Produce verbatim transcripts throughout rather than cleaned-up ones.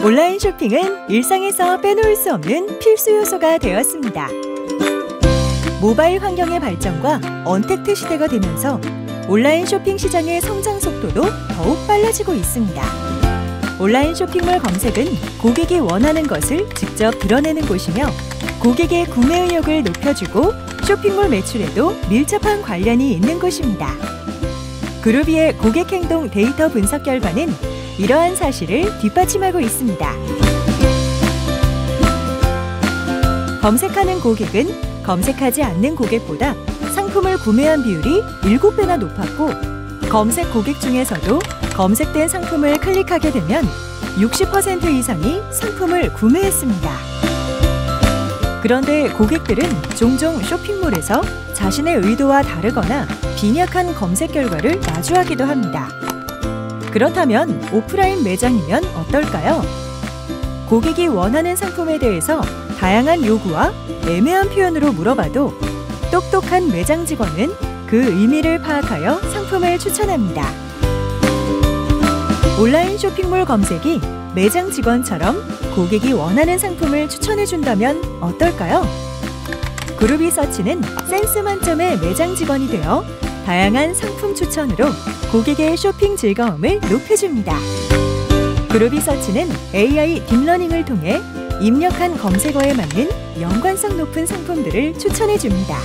온라인 쇼핑은 일상에서 빼놓을 수 없는 필수 요소가 되었습니다. 모바일 환경의 발전과 언택트 시대가 되면서 온라인 쇼핑 시장의 성장 속도도 더욱 빨라지고 있습니다. 온라인 쇼핑몰 검색은 고객이 원하는 것을 직접 드러내는 곳이며 고객의 구매 의욕을 높여주고 쇼핑몰 매출에도 밀접한 관련이 있는 곳입니다. 그루비의 고객 행동 데이터 분석 결과는 이러한 사실을 뒷받침하고 있습니다. 검색하는 고객은 검색하지 않는 고객보다 상품을 구매한 비율이 일곱 배나 높았고, 검색 고객 중에서도 검색된 상품을 클릭하게 되면 육십 퍼센트 이상이 상품을 구매했습니다. 그런데 고객들은 종종 쇼핑몰에서 자신의 의도와 다르거나 빈약한 검색 결과를 마주하기도 합니다. 그렇다면 오프라인 매장이면 어떨까요? 고객이 원하는 상품에 대해서 다양한 요구와 애매한 표현으로 물어봐도 똑똑한 매장 직원은 그 의미를 파악하여 상품을 추천합니다. 온라인 쇼핑몰 검색이 매장 직원처럼 고객이 원하는 상품을 추천해준다면 어떨까요? 그루비 서치는 센스 만점의 매장 직원이 되어 다양한 상품 추천으로 고객의 쇼핑 즐거움을 높여줍니다. 그루비 서치는 에이아이 딥러닝을 통해 입력한 검색어에 맞는 연관성 높은 상품들을 추천해줍니다.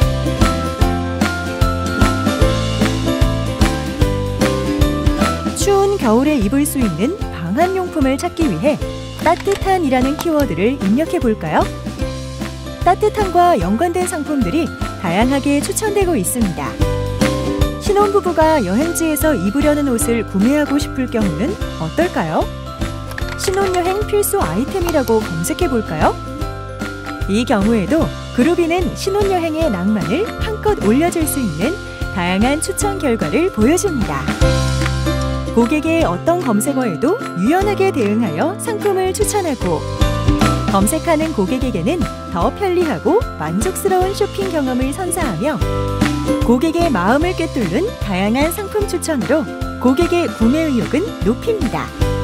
추운 겨울에 입을 수 있는 방한용품을 찾기 위해 따뜻한이라는 키워드를 입력해 볼까요? 따뜻함과 연관된 상품들이 다양하게 추천되고 있습니다. 신혼부부가 여행지에서 입으려는 옷을 구매하고 싶을 경우는 어떨까요? 신혼여행 필수 아이템이라고 검색해 볼까요? 이 경우에도 그루비는 신혼여행의 낭만을 한껏 올려줄 수 있는 다양한 추천 결과를 보여줍니다. 고객의 어떤 검색어에도 유연하게 대응하여 상품을 추천하고, 검색하는 고객에게는 더 편리하고 만족스러운 쇼핑 경험을 선사하며 고객의 마음을 꿰뚫는 다양한 상품 추천으로 고객의 구매 의욕은 높입니다.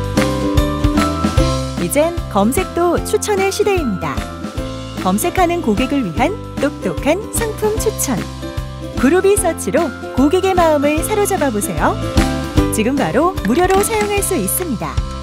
이젠 검색도 추천의 시대입니다. 검색하는 고객을 위한 똑똑한 상품 추천. 그루비 서치로 고객의 마음을 사로잡아 보세요. 지금 바로 무료로 사용할 수 있습니다.